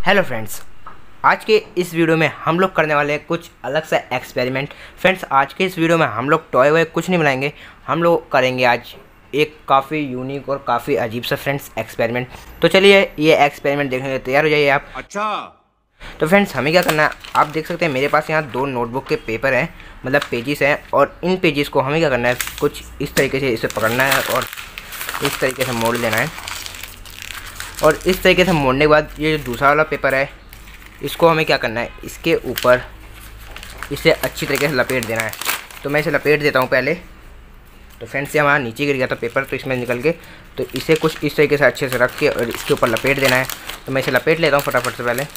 Hello friends, आज के इस वीडियो में हम लोग करने वाले हैं कुछ अलग सा एक्सपेरिमेंट। फ्रेंड्स, आज के इस वीडियो में हम लोग टॉय वॉय कुछ नहीं बनाएंगे, हम लोग करेंगे आज एक काफ़ी यूनिक और काफ़ी अजीब सा फ्रेंड्स एक्सपेरिमेंट। तो चलिए ये एक्सपेरिमेंट देखने के लिए तैयार हो जाइए आप। अच्छा। तो फ्रेंड्स, हमें क्या करना है, आप देख सकते हैं मेरे पास यहाँ 2 नोटबुक के पेपर हैं, मतलब पेजेस हैं, और इन पेजेस को हमें क्या करना है, कुछ इस तरीके से इसे पकड़ना है और इस तरीके से मोड़ लेना है। और इस तरीके से मोड़ने के बाद ये जो दूसरा वाला पेपर है, इसको हमें क्या करना है, इसके ऊपर इसे अच्छी तरीके से लपेट देना है। तो मैं इसे लपेट देता हूँ पहले। तो फ्रेंड्स, ये हमारा नीचे गिर गया था पेपर, तो इसमें निकल के, तो इसे कुछ इस तरीके से अच्छे से रख के और इसके ऊपर लपेट देना है। तो मैं इसे लपेट लेता हूँ फटाफट से पहले।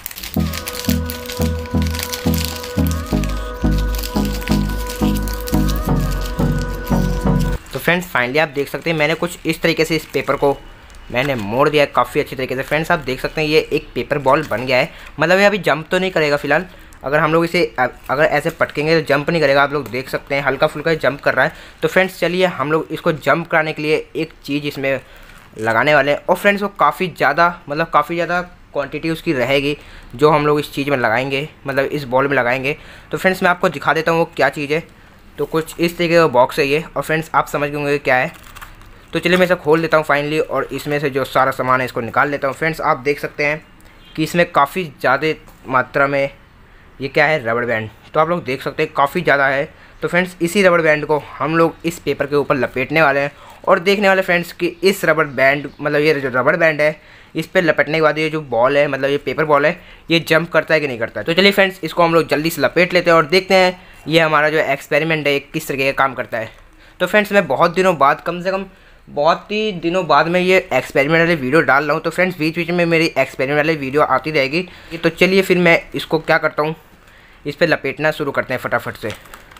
तो फ्रेंड्स, फाइनली आप देख सकते हैं मैंने कुछ इस तरीके से इस पेपर को मैंने मोड़ दिया है काफ़ी अच्छी तरीके से। फ्रेंड्स, आप देख सकते हैं ये एक पेपर बॉल बन गया है, मतलब ये अभी जंप तो नहीं करेगा फिलहाल। अगर हम लोग इसे अगर ऐसे पटकेंगे तो जंप नहीं करेगा, आप लोग देख सकते हैं हल्का फुल्का जंप कर रहा है। तो फ्रेंड्स, चलिए हम लोग इसको जंप कराने के लिए एक चीज़ इसमें लगाने वाले हैं। और फ्रेंड्स, वो काफ़ी ज़्यादा क्वांटिटी उसकी रहेगी जो हम लोग इस चीज़ में लगाएंगे, मतलब इस बॉल में लगाएंगे। तो फ्रेंड्स, मैं आपको दिखा देता हूँ वो क्या चीज़ है। तो कुछ इस तरीके का बॉक्स है ये, और फ्रेंड्स आप समझ गए होंगे क्या है। तो चलिए मैं इसे खोल देता हूँ फाइनली, और इसमें से जो सारा सामान है इसको निकाल लेता हूँ। फ्रेंड्स, आप देख सकते हैं कि इसमें काफ़ी ज़्यादा मात्रा में ये क्या है, रबड़ बैंड। तो आप लोग देख सकते हैं काफ़ी ज़्यादा है। तो फ्रेंड्स, इसी रबड़ बैंड को हम लोग इस पेपर के ऊपर लपेटने वाले हैं और देखने वाले फ्रेंड्स कि इस रबड़ बैंड, मतलब ये जो रबड़ बैंड है, इस पर लपेटने के बाद ये जो बॉल है, मतलब ये पेपर बॉल है, ये जंप करता है कि नहीं करता है। तो चलिए फ्रेंड्स, इसको हम लोग जल्दी से लपेट लेते हैं और देखते हैं ये हमारा जो एक्सपेरिमेंट है ये किस तरीके का काम करता है। तो फ्रेंड्स, मैं बहुत दिनों बाद, कम से कम बहुत ही दिनों बाद मैं ये एक्सपेरिमेंट वाले वीडियो डाल रहा हूँ। तो फ्रेंड्स, बीच बीच में मेरी एक्सपेरिमेंट वाली वीडियो आती रहेगी। तो चलिए फिर मैं इसको क्या करता हूँ, इस पर लपेटना शुरू करते हैं फटाफट से।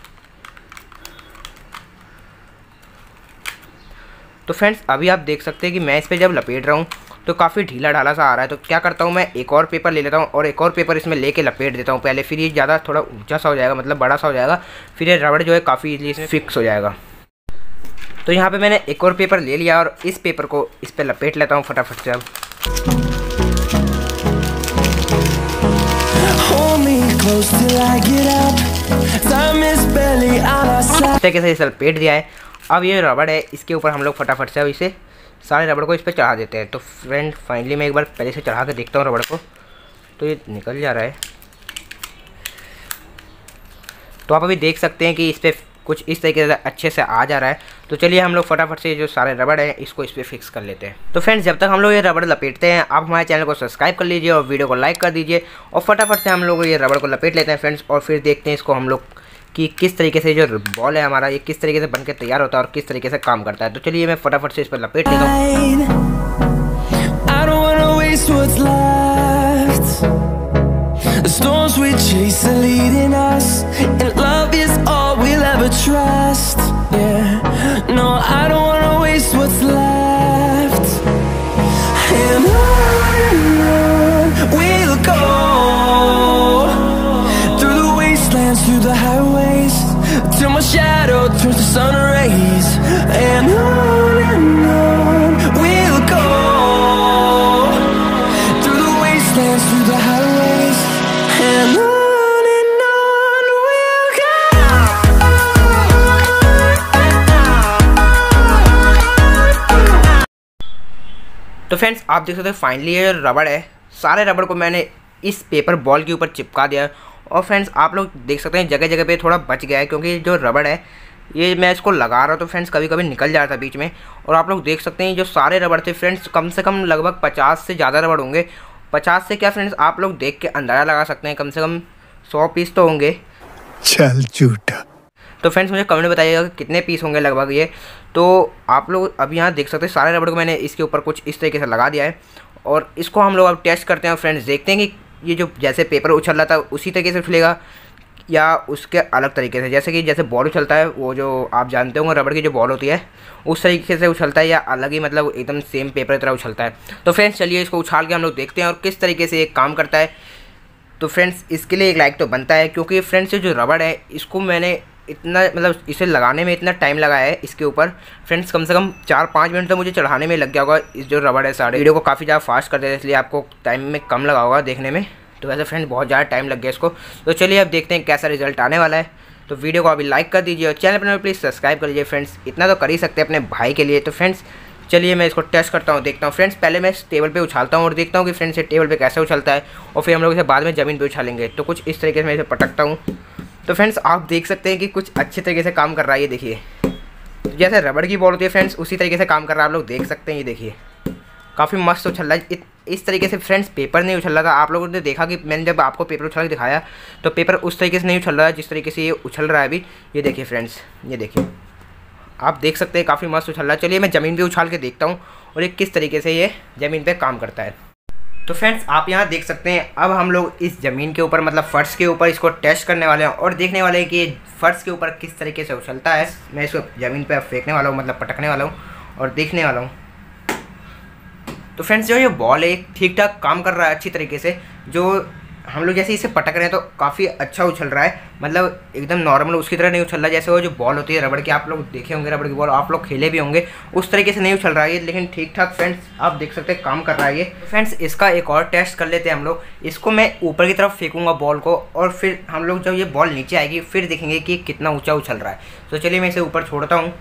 तो फ्रेंड्स, अभी आप देख सकते हैं कि मैं इस पर जब लपेट रहा हूँ तो काफ़ी ढीला ढाला सा आ रहा है। तो क्या करता हूँ, मैं एक और पेपर ले लेता हूँ और एक और पेपर इसमें लेके लपेट देता हूँ पहले। फिर ये ज़्यादा थोड़ा ऊंचा सा हो जाएगा, मतलब बड़ा सा हो जाएगा। फिर ये रबड़ जो है काफ़ी ईजिली इसमें फिक्स हो जाएगा। तो यहाँ पे मैंने एक और पेपर ले लिया और इस पेपर को इस पर लपेट लेता हूँ फटाफट से। अब इस तरीके से इसे लपेट दिया है। अब ये रबड़ है, इसके ऊपर हम लोग फटाफट से अब इसे सारे रबड़ को इस पर चढ़ा देते हैं। तो फ्रेंड, फाइनली मैं एक बार पहले से चढ़ा के देखता हूँ रबड़ को, तो ये निकल जा रहा है। तो आप अभी देख सकते हैं कि इस पर कुछ इस तरीके से अच्छे से आ जा रहा है। तो चलिए हम लोग फटाफट से जो सारे रबड़ हैं इसको इस पर फिक्स कर लेते हैं। तो फ्रेंड्स, जब तक हम लोग ये रबड़ लपेटते हैं, आप हमारे चैनल को सब्सक्राइब कर लीजिए और वीडियो को लाइक कर दीजिए। और फटाफट से हम लोग ये रबड़ को लपेट लेते हैं फ्रेंड्स, और फिर देखते हैं इसको हम लोग कि किस तरीके से जो बॉल है हमारा ये किस तरीके से बनकर तैयार होता है और किस तरीके से काम करता है। तो चलिए मैं फटाफट से इस पर लपेट लेता through the highways till my shadow turns to sun rays, and on we'll go through the wastelands, through the highways, and on we'll go. तो फ्रेंड्स, आप देख सकते हैं फाइनली ये रबड़ है, सारे रबड़ को मैंने इस पेपर बॉल के ऊपर चिपका दिया है। और फ्रेंड्स, आप लोग देख सकते हैं जगह जगह पे थोड़ा बच गया है, क्योंकि जो रबड़ है ये मैं इसको लगा रहा हूँ तो फ्रेंड्स कभी कभी निकल जा रहा था बीच में। और आप लोग देख सकते हैं जो सारे रबड़ थे फ्रेंड्स, कम से कम लगभग 50 से ज़्यादा रबड़ होंगे। 50 से क्या फ्रेंड्स, आप लोग देख के अंदाज़ा लगा सकते हैं, कम से कम 100 पीस तो होंगे। चल झूठा। तो फ्रेंड्स, मुझे कमेंट में बताइएगा कि कितने पीस होंगे लगभग ये। तो आप लोग अभी यहाँ देख सकते हैं सारे रबड़ को मैंने इसके ऊपर कुछ इस तरीके से लगा दिया है, और इसको हम लोग अब टेस्ट करते हैं। फ्रेंड्स, देखते हैं कि ये जो जैसे पेपर उछल रहा था उसी तरीके से उछलेगा या उसके अलग तरीके से, जैसे बॉल उछलता है, वो जो आप जानते होंगे रबड़ की जो बॉल होती है उस तरीके से उछलता है, या अलग ही मतलब एकदम सेम पेपर की तरह उछलता है। तो फ्रेंड्स, चलिए इसको उछाल के हम लोग देखते हैं और किस तरीके से ये काम करता है। तो फ्रेंड्स, इसके लिए एक लाइक तो बनता है, क्योंकि फ्रेंड्स ये जो रबड़ है इसको मैंने इतना मतलब इसे लगाने में इतना टाइम लगा है इसके ऊपर फ्रेंड्स, कम से कम 4-5 मिनट तो मुझे चढ़ाने में लग गया होगा। इस जो रबड़ है सारे वीडियो को काफ़ी ज़्यादा फास्ट कर देते हैं, इसलिए आपको टाइम में कम लगा होगा देखने में। तो वैसे फ्रेंड्स बहुत ज़्यादा टाइम लग गया इसको। तो चलिए अब देखते हैं कैसा रिजल्ट आने वाला है। तो वीडियो को अभी लाइक कर दीजिए और चैनल पर प्लीज़ सब्सक्राइब कर लीजिए फ्रेंड्स, इतना तो कर ही सकते हैं अपने भाई के लिए। तो फ्रेंड्स चलिए मैं इसको टेस्ट करता हूँ, देखता हूँ फ्रेंड्स। पहले मैं इस टेबल पे उछालता हूँ और देखता हूँ कि फ्रेंड्स ये टेबल पे कैसे उछलता है, और फिर हम लोग इसे बाद में ज़मीन पे उछालेंगे। तो कुछ इस तरीके से मैं इसे पटकता हूँ। तो फ्रेंड्स आप देख सकते हैं कि कुछ अच्छे तरीके से काम कर रहा है, ये देखिए। तो जैसे रबड़ की बॉल होती है फ्रेंड्स, उसी तरीके से काम कर रहा है, आप लोग देख सकते हैं। ये देखिए काफ़ी मस्त उछल रहा है। इस तरीके से फ्रेंड्स पेपर नहीं उछल रहा था। आप लोगों ने देखा कि मैंने जब आपको पेपर उछल के दिखाया तो पेपर उस तरीके से नहीं उछल रहा है जिस तरीके से ये उछल रहा है अभी। ये देखिए फ्रेंड्स, ये देखिए आप देख सकते हैं काफ़ी मस्त उछल रहा है। चलिए मैं ज़मीन पे उछाल के देखता हूँ और ये किस तरीके से ये ज़मीन पे काम करता है। तो फ्रेंड्स आप यहाँ देख सकते हैं, अब हम लोग इस ज़मीन के ऊपर मतलब फ़र्श के ऊपर इसको टेस्ट करने वाले हैं और देखने वाले हैं कि ये फ़र्श के ऊपर किस तरीके से उछलता है। मैं इसको ज़मीन पर फेंकने वाला हूँ, मतलब पटकने वाला हूँ और देखने वाला हूँ। तो फ्रेंड्स जो ये बॉल है ठीक ठाक काम कर रहा है अच्छी तरीके से। जो हम लोग जैसे इसे पटक रहे हैं तो काफ़ी अच्छा उछल रहा है, मतलब एकदम नॉर्मल उसकी तरह नहीं उछल रहा है। जैसे वो जो बॉल होती है रबड़ की, आप लोग देखे होंगे रबड़ की बॉल, आप लोग खेले भी होंगे, उस तरीके से नहीं उछल रहा है ये, लेकिन ठीक ठाक फ्रेंड्स आप देख सकते हैं काम कर रहा है ये। फ्रेंड्स इसका एक और टेस्ट कर लेते हैं हम लोग। इसको मैं ऊपर की तरफ फेंकूंगा बॉल को और फिर हम लोग जब ये बॉल नीचे आएगी फिर देखेंगे कि कितना ऊँचा उछल रहा है। तो चलिए मैं इसे ऊपर छोड़ता हूँ।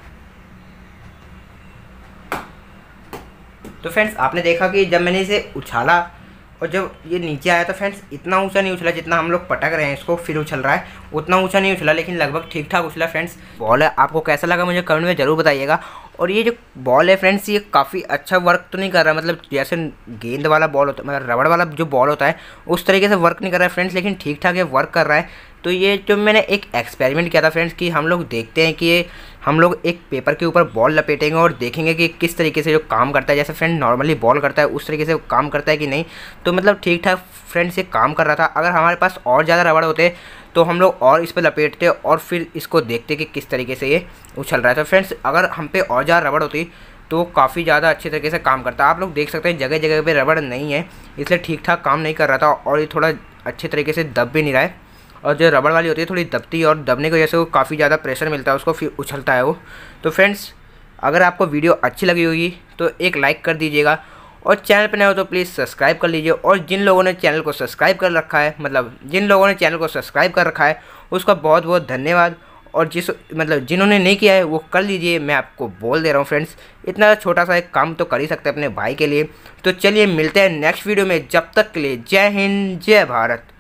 तो फ्रेंड्स आपने देखा कि जब मैंने इसे उछाला और जब ये नीचे आया तो फ्रेंड्स इतना ऊंचा नहीं उछला जितना हम लोग पटक रहे हैं इसको फिर उछल रहा है, उतना ऊंचा नहीं उछला, लेकिन लगभग ठीक ठाक उछला। फ्रेंड्स बॉल है, आपको कैसा लगा मुझे कमेंट में ज़रूर बताइएगा। और ये जो बॉल है फ्रेंड्स ये काफ़ी अच्छा वर्क तो नहीं कर रहा, मतलब जैसे गेंद वाला बॉल होता है, मतलब रबड़ वाला जो बॉल होता है उस तरीके से वर्क नहीं कर रहा है फ्रेंड्स, लेकिन ठीक ठाक ये वर्क कर रहा है। तो ये जो मैंने एक एक्सपेरिमेंट किया था फ्रेंड्स कि हम लोग देखते हैं कि ये हम लोग एक पेपर के ऊपर बॉल लपेटेंगे और देखेंगे कि किस तरीके से जो काम करता है, जैसे फ्रेंड नॉर्मली बॉल करता है उस तरीके से काम करता है कि नहीं। तो मतलब ठीक ठाक फ्रेंड्स ये काम कर रहा था। अगर हमारे पास और ज़्यादा रबड़ होते तो हम लोग और इस पर लपेटते और फिर इसको देखते कि किस तरीके से ये उछल रहा है। तो फ्रेंड्स अगर हम पे और ज़्यादा रबड़ होती तो काफ़ी ज़्यादा अच्छे तरीके से काम करता। आप लोग देख सकते हैं जगह जगह पे रबड़ नहीं है, इसलिए ठीक ठाक काम नहीं कर रहा था और ये थोड़ा अच्छे तरीके से दब भी नहीं रहा है। और जो रबड़ वाली होती है थोड़ी दबती है और दबने की वजह से वो काफ़ी ज़्यादा प्रेशर मिलता है उसको, फिर उछलता है वो। तो फ्रेंड्स अगर आपको वीडियो अच्छी लगी होगी तो एक लाइक कर दीजिएगा और चैनल पर नए हो तो प्लीज़ सब्सक्राइब कर लीजिए। और जिन लोगों ने चैनल को सब्सक्राइब कर रखा है, मतलब जिन लोगों ने चैनल को सब्सक्राइब कर रखा है उसका बहुत बहुत धन्यवाद। और जिन्होंने नहीं किया है वो कर लीजिए, मैं आपको बोल दे रहा हूँ फ्रेंड्स, इतना छोटा सा एक काम तो कर ही सकते हैं अपने भाई के लिए। तो चलिए मिलते हैं नेक्स्ट वीडियो में, जब तक के लिए जय हिंद जय भारत।